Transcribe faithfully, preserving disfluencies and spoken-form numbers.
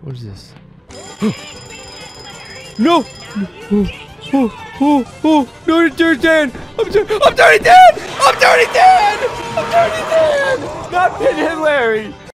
What is this? No! Oh, oh, oh, oh, no, turn Dan! I'm, tur I'm turning Dan! I'm turning Dan! I'm turning Dan! Not Pinhead Larry!